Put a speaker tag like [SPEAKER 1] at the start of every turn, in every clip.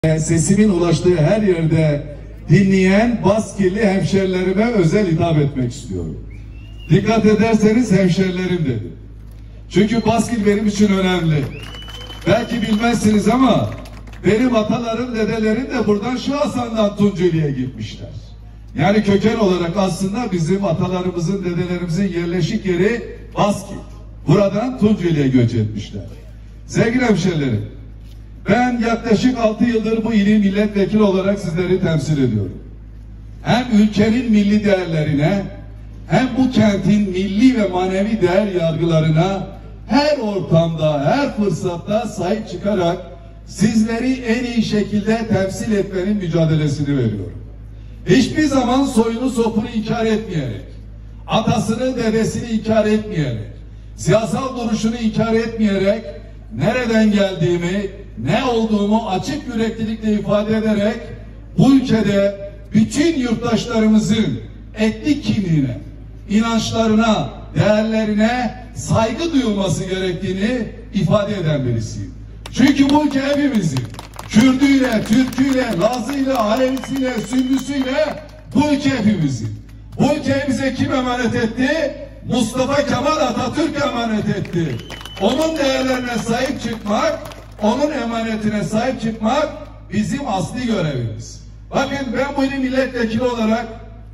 [SPEAKER 1] Sesimin ulaştığı her yerde dinleyen Baskilli hemşerilerime özel hitap etmek istiyorum. Dikkat ederseniz hemşerilerim dedim. Çünkü Baskil benim için önemli. Belki bilmezsiniz ama benim atalarım, dedelerim de buradan şu Hasan'dan Tunceli'ye gitmişler. Yani köken olarak aslında bizim atalarımızın, dedelerimizin yerleşik yeri Baskil. Buradan Tunceli'ye göç etmişler. Sevgili hemşerilerim, ben yaklaşık 6 yıldır bu ilin milletvekili olarak sizleri temsil ediyorum. Hem ülkenin milli değerlerine, hem bu kentin milli ve manevi değer yargılarına her ortamda, her fırsatta sahip çıkarak sizleri en iyi şekilde temsil etmenin mücadelesini veriyorum. Hiçbir zaman soyunu sopunu inkar etmeyerek, atasını dedesini inkar etmeyerek, siyasal duruşunu inkar etmeyerek, nereden geldiğimi, ne olduğumu açık yüreklilikle ifade ederek bu ülkede bütün yurttaşlarımızın etnik kimliğine, inançlarına, değerlerine saygı duyulması gerektiğini ifade eden birisiyim. Çünkü bu ülke hepimizin. Kürdüyle, Türküyle, Lazıyla, Alevisiyle, Sündüsüyle bu ülke hepimizin. Bu ülkeyi bize kim emanet etti? Mustafa Kemal Atatürk emanet etti. Onun değerlerine sahip çıkmak, onun emanetine sahip çıkmak bizim asli görevimiz. Bakın ben bu il milletvekili olarak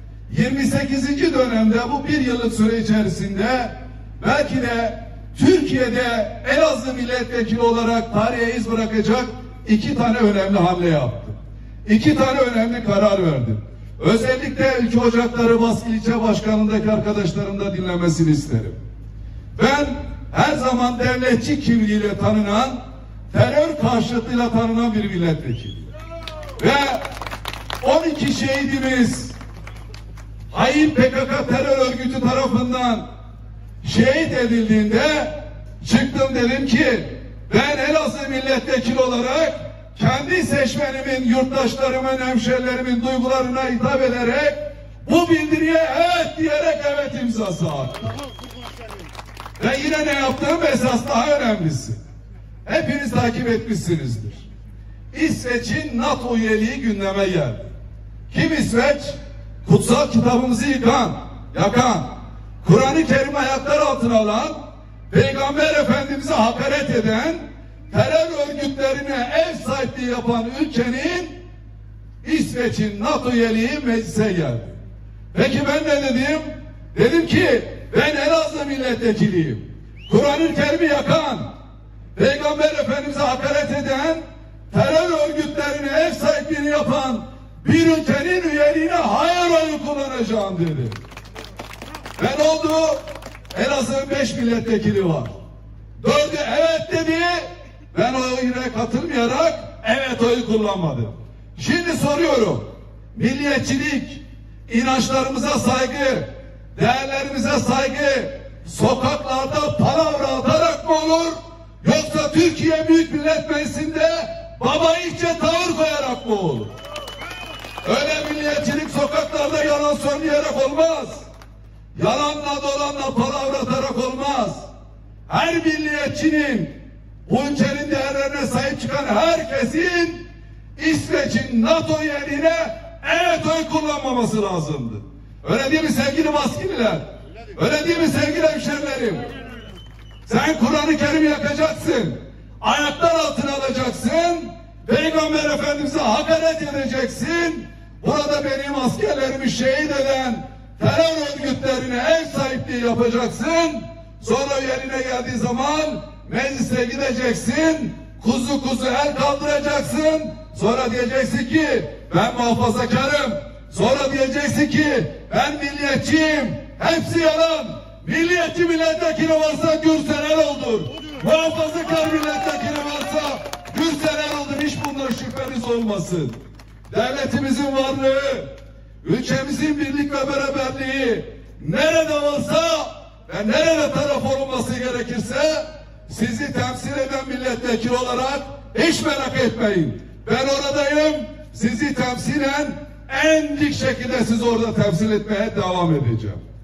[SPEAKER 1] 28. dönemde bu bir yıllık süre içerisinde belki de Türkiye'de Elazığ milletvekili olarak tarihe iz bırakacak 2 tane önemli hamle yaptım. 2 tane önemli karar verdim. Özellikle Ülke Ocakları Baskil İlçe Başkanı'ndaki arkadaşlarım da dinlemesini isterim. Ben her zaman devletçi kimliğiyle tanınan, terör karşıtıyla tanınan bir milletvekili. Ve 12 şehidimiz hain PKK terör örgütü tarafından şehit edildiğinde çıktım dedim ki ben Elazığ milletvekili olarak kendi seçmenimin, yurttaşlarımın, hemşerilerimin duygularına hitap ederek bu bildiriye evet diyerek evet imzası attım. Ve yine ne yaptığım esas daha önemlisi. Hepiniz takip etmişsinizdir. İsveç'in NATO üyeliği gündeme geldi. Kim İsveç? Kutsal kitabımızı yakan, Kur'an-ı Kerim'i ayaklar altına alan, Peygamber Efendimiz'e hakaret eden, terör örgütlerine ev sahipliği yapan ülkenin İsveç'in NATO üyeliği meclise geldi. Peki ben ne dedim? Dedim ki ben Elazığ milletvekiliyim. Kur'an-ı Kerim'i yakan, Peygamber Efendimiz'e hakaret eden, terör örgütlerine ev sahipliğini yapan bir ülkenin üyeliğine hayır oyu kullanacağım dedi. Ve ne oldu? Elazığ'ın 5 milletvekili var. 4'ü evet dedi. Ben o oyuna katılmayarak evet oyu kullanmadım. Şimdi soruyorum. Milliyetçilik, inançlarımıza saygı, değerlerimize saygı sokaklarda palavra atarak mı olur? Yoksa Türkiye Büyük Millet Meclisi'nde baba yiğitçe tavır koyarak mı olur? Öyle milliyetçilik sokaklarda yalan söyleyerek olmaz. Yalanla dolanla palavra atarak olmaz. Her milliyetçinin, bu ülkenin değerlerine sahip çıkan herkesin İsveç'in NATO üyeliğine evet oy kullanmaması lazımdı. Öyle değil mi sevgili Baskililer? Öyle değil mi sevgili hemşerilerim? Sen Kur'an-ı Kerim'i yakacaksın. Ayaklar altına alacaksın. Peygamber Efendimiz'e hakaret edeceksin. Burada benim askerlerimi şehit eden terör örgütlerine ev sahipliği yapacaksın. Sonra yerine geldiği zaman meclise gideceksin. Kuzu kuzu el kaldıracaksın. Sonra diyeceksin ki ben muhafazakarım. Sonra diyeceksin ki ben milliyetçiyim. Hepsi yalan. Milliyetçi milletvekili varsa Gürsel Erol'dur. Muhafazakar milletvekili varsa Gürsel Erol'dur. Hiç bundan şüpheniz olmasın. Devletimizin varlığı, ülkemizin birlik ve beraberliği nerede varsa ve nerede taraf olunması gerekirse sizi temsil eden milletvekili olarak hiç merak etmeyin. Ben oradayım. Sizi temsilen en dik şekilde sizi orada temsil etmeye devam edeceğim.